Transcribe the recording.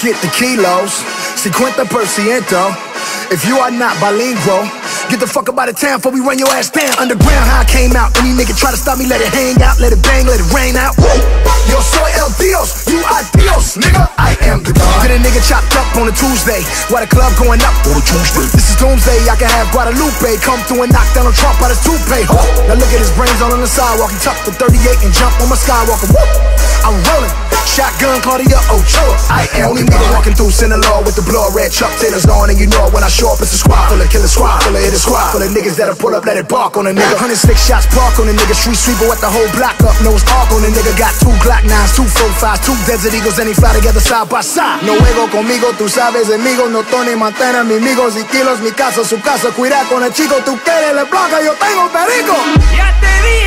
get the kilos, 50%. If you are not bilingual, get the fuck up out of town before we run your ass down. Underground, how I came out. Any nigga try to stop me, let it hang out, let it bang, let it rain out. Yo soy el Dios, you are Dios, nigga. I am the God. Get a nigga chopped up on a Tuesday, while the club going up on a Tuesday. This is doomsday, I can have Guadalupe come through and knock down a Trump out his toupee. Now look at his brains all on the sidewalk. He tucked the 38 and jump on my Skywalker. Whoop, I'm rolling. Shotgun Claudia Ochoa. I am only nigga walking through Sinaloa with the blood red Chuck Taylors on, and you know when I show up it's a squad full of killer squad, full of hit a squad, full of niggas that'll pull up, let it bark on a nigga. 106 shots park on a nigga, street sweeper with the whole block up, nose arc on a nigga. Got 2 Glock 9s, 2 45s, 2 Desert Eagles, and they fly together side by side. No juego conmigo, tú sabes, amigos, no Tony Montana, mis amigos y kilos, mi casa, su casa, cuidar con el chico, tú quieres la blanca, yo tengo perico. Ya te vi.